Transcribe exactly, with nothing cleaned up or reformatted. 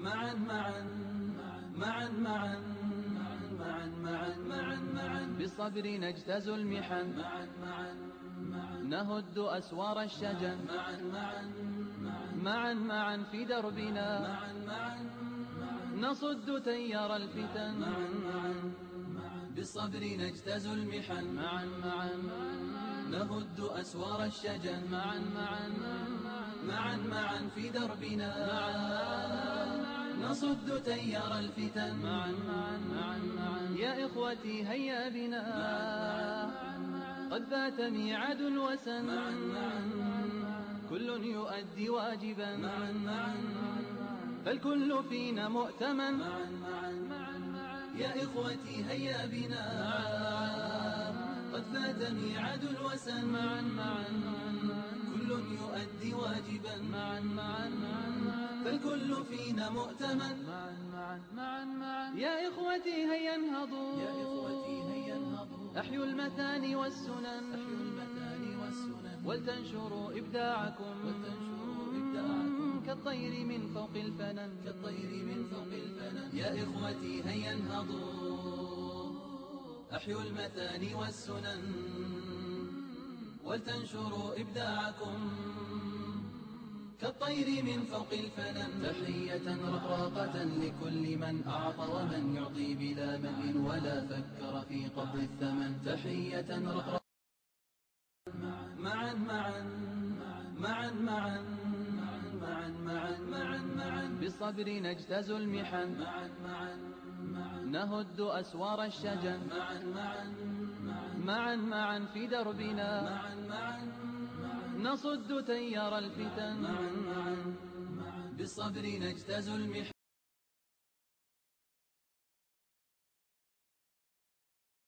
معا معا معا معا معا معا معا معا بالصبر نجتاز المحن معا معا نهد أسوار الشجن معا معا معا معا في دربنا معا معا نصد تيار الفتن معا معا بالصبر نجتاز المحن معا معا نهد أسوار الشجن معا معا معا معا في دربنا نصد تيار الفتن معا معا معا يا إخوتي هيا بنا قد فات ميعاد الوسن معا معا كل يؤدي واجبا معا معا فالكل فينا مؤتمن معا معا يا إخوتي هيا بنا قد فات ميعاد الوسن معا معا كل يؤدي واجبا معا معا فالكل فينا مؤتمن معا معا معا معا يا إخوتي هيا انهضوا يا إخوتي هيا انهضوا أحيوا المثاني والسنن أحيوا المثاني والسنن ولتنشروا إبداعكم ولتنشروا إبداعكم كالطير من فوق الفنن كالطير من فوق الفنن يا إخوتي هيا انهضوا أحيوا المثاني والسنن ولتنشروا إبداعكم كالطير من فوق الفنن تحية رقراقة لكل من أعطى ومن يعطي بلا من ولا فكر في قبض الثمن تحية رقراقة معا معا معا معا معا معا معا معا بالصبر نجتاز المحن معا معا نهد أسوار الشجن معا معا معا معا في دربنا معا معا نصد تيار الفتن معا معا بالصبر نجتاز المحن